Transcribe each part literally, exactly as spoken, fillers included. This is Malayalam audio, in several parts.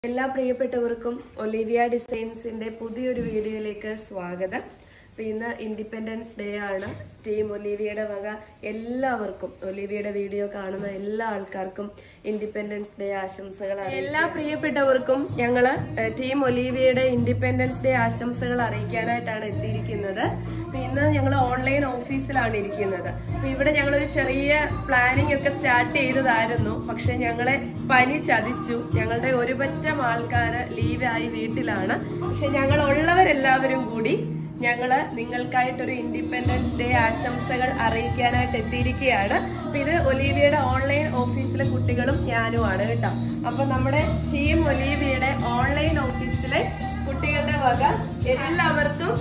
എല്ലാ പ്രിയപ്പെട്ടവർക്കും ഒലിവിയ ഡിസൈൻസിന്റെ പുതിയൊരു വീഡിയോയിലേക്ക് സ്വാഗതം. ഇന്ന് ഇൻഡിപെൻഡൻസ് ഡേ ആണ്. ടീം ഒലിവിയയുടെ വക എല്ലാവർക്കും, ഒലിവിയയുടെ വീഡിയോ കാണുന്ന എല്ലാ ആൾക്കാർക്കും ഇൻഡിപെൻഡൻസ് ഡേ ആശംസകൾ. എല്ലാ പ്രിയപ്പെട്ടവർക്കും ഞങ്ങള് ടീം ഒലിവിയയുടെ ഇൻഡിപെൻഡൻസ് ഡേ ആശംസകൾ അറിയിക്കാനായിട്ടാണ് എത്തിയിരിക്കുന്നത്. ഇന്ന് ഞങ്ങൾ ഓൺലൈൻ ഓഫീസിലാണ് ഇരിക്കുന്നത്. അപ്പൊ ഇവിടെ ഞങ്ങളൊരു ചെറിയ പ്ലാനിങ് ഒക്കെ സ്റ്റാർട്ട് ചെയ്തതായിരുന്നു. പക്ഷെ ഞങ്ങളെ പനി ചതിച്ചു. ഞങ്ങളുടെ ഒരു പറ്റം ആൾക്കാര് ലീവായി വീട്ടിലാണ്. പക്ഷെ ഞങ്ങൾ ഉള്ളവരെല്ലാവരും കൂടി ഞങ്ങള് നിങ്ങൾക്കായിട്ടൊരു ഇൻഡിപെൻഡൻസ് ഡേ ആശംസകൾ അറിയിക്കാനായിട്ട് എത്തിയിരിക്കുകയാണ്. അപ്പൊ ഇത് ഒലിവിയയുടെ ഓൺലൈൻ ഓഫീസിലെ കുട്ടികളും ഞാനുമാണ് കേട്ടോ. അപ്പൊ നമ്മുടെ ടീം ഒലിവിയയുടെ ഓൺലൈൻ ഓഫീസിലെ കുട്ടികളുടെ വക എല്ലാവർക്കും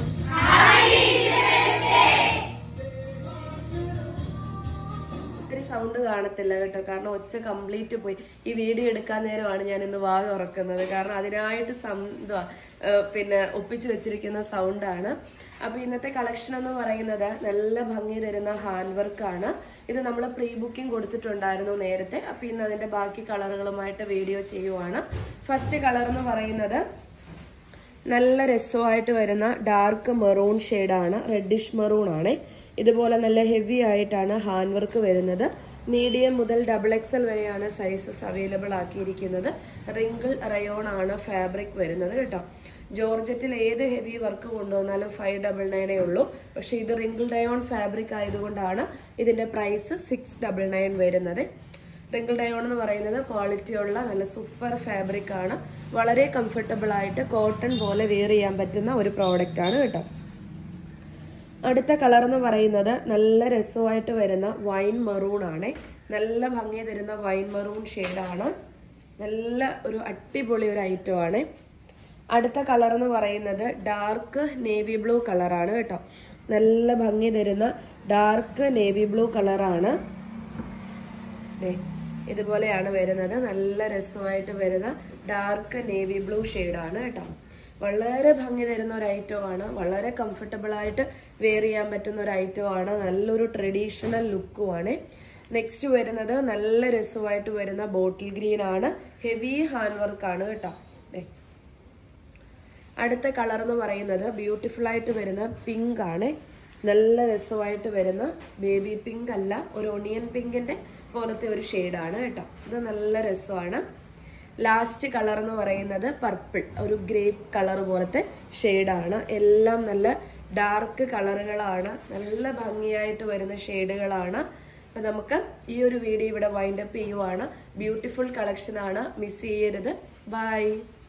ഒത്തിരി സൗണ്ട് കാണത്തില്ല കേട്ടോ, കാരണം ഒച്ച കംപ്ലീറ്റ് പോയി. ഈ വീഡിയോ എടുക്കാൻ നേരമാണ് ഞാൻ ഇന്ന് വാ തുറക്കുന്നത്, കാരണം അതിനായിട്ട് എന്തുവാ പിന്നെ ഒപ്പിച്ചു വെച്ചിരിക്കുന്ന സൗണ്ടാണ്. അപ്പൊ ഇന്നത്തെ കളക്ഷൻ എന്ന് പറയുന്നത് നല്ല ഭംഗി തരുന്ന ഹാൻഡ് വർക്കാണ്. ഇത് നമ്മൾ പ്രീ ബുക്കിംഗ് കൊടുത്തിട്ടുണ്ടായിരുന്നു നേരത്തെ. അപ്പൊ ഇന്ന് അതിന്റെ ബാക്കി കളറുകളുമായിട്ട് വീഡിയോ ചെയ്യുവാണ്. ഫസ്റ്റ് കളർ എന്ന് പറയുന്നത് നല്ല രസമായിട്ട് വരുന്ന ഡാർക്ക് മെറൂൺ ഷെയ്ഡാണ്, റെഡിഷ് മെറൂൺ ആണ്. ഇതുപോലെ നല്ല ഹെവി ആയിട്ടാണ് ഹാൻഡ് വർക്ക് വരുന്നത്. മീഡിയം മുതൽ ഡബിൾ എക്സൽ വരെയാണ് സൈസസ് അവൈലബിൾ ആക്കിയിരിക്കുന്നത്. റിങ്കിൾ റയോൺ ആണ് ഫാബ്രിക് വരുന്നത് കേട്ടോ. ജോർജറ്റിൽ ഏത് ഹെവി വർക്ക് കൊണ്ടുവന്നാലും ഫൈവ് ഡബിൾ നയനേ ഉള്ളൂ. പക്ഷെ ഇത് റിങ്കിൾ റയോൺ ഫാബ്രിക് ആയതുകൊണ്ടാണ് ഇതിന്റെ പ്രൈസ് സിക്സ് ഡബിൾ നയൻ വരുന്നത്. റിങ്കിൾ റയോൺ എന്ന് പറയുന്നത് ക്വാളിറ്റി ഉള്ള നല്ല സൂപ്പർ ഫാബ്രിക് ആണ്. വളരെ കംഫർട്ടബിൾ ആയിട്ട് കോട്ടൺ പോലെ വെയർ ചെയ്യാൻ പറ്റുന്ന ഒരു പ്രോഡക്റ്റ് ആണ് കേട്ടോ. അടുത്ത കളർ എന്ന് പറയുന്നത് നല്ല രസമായിട്ട് വരുന്ന വൈൻ മെറൂൺ ആണ്. നല്ല ഭംഗി തരുന്ന വൈൻ മെറൂൺ ഷെയ്ഡാണ്. നല്ല ഒരു അടിപൊളി ഒരു ഐറ്റം ആണ്. അടുത്ത കളർ എന്ന് പറയുന്നത് ഡാർക്ക് നേവി ബ്ലൂ കളറാണ് കേട്ടോ. നല്ല ഭംഗി തരുന്ന ഡാർക്ക് നേവി ബ്ലൂ കളറാണ്. ഇതുപോലെയാണ് വരുന്നത്. നല്ല രസമായിട്ട് വരുന്ന ഡാർക്ക് നേവി ബ്ലൂ ഷെയ്ഡാണ് കേട്ടോ. വളരെ ഭംഗി തരുന്ന ഒരു ഐറ്റമാണ്. വളരെ കംഫർട്ടബിൾ ആയിട്ട് വെയർ ചെയ്യാൻ പറ്റുന്ന ഒരു ഐറ്റമാണ്. നല്ലൊരു ട്രഡീഷണൽ ലുക്കുമാണ്. നെക്സ്റ്റ് വരുന്നത് നല്ല രസമായിട്ട് വരുന്ന ബോട്ടിൽ ഗ്രീൻ ആണ്. ഹെവി ഹാൻഡ് വർക്ക് ആണ് കേട്ടോ. അടുത്ത കളർ എന്ന് പറയുന്നത് ബ്യൂട്ടിഫുൾ ആയിട്ട് വരുന്ന പിങ്ക് ആണ്. നല്ല രസമായിട്ട് വരുന്ന ബേബി പിങ്ക് അല്ല, ഒരു ഒണിയൻ പിങ്കിന്റെ പോലത്തെ ഒരു ഷെയ്ഡാണ് കേട്ടോ. ഇത് നല്ല രസമാണ്. ലാസ്റ്റ് കളർ എന്ന് പറയുന്നത് പർപ്പിൾ, ഒരു ഗ്രേപ്പ് കളർ പോലത്തെ ഷെയ്ഡാണ്. എല്ലാം നല്ല ഡാർക്ക് കളറുകളാണ്. നല്ല ഭംഗിയായിട്ട് വരുന്ന ഷെയ്ഡുകളാണ്. അപ്പൊ നമുക്ക് ഈ ഒരു വീഡിയോ ഇവിടെ വൈൻഡ് അപ്പ് ചെയ്യുവാണ്. ബ്യൂട്ടിഫുൾ കളക്ഷൻ ആണ്, മിസ് ചെയ്യരുത്. ബൈ.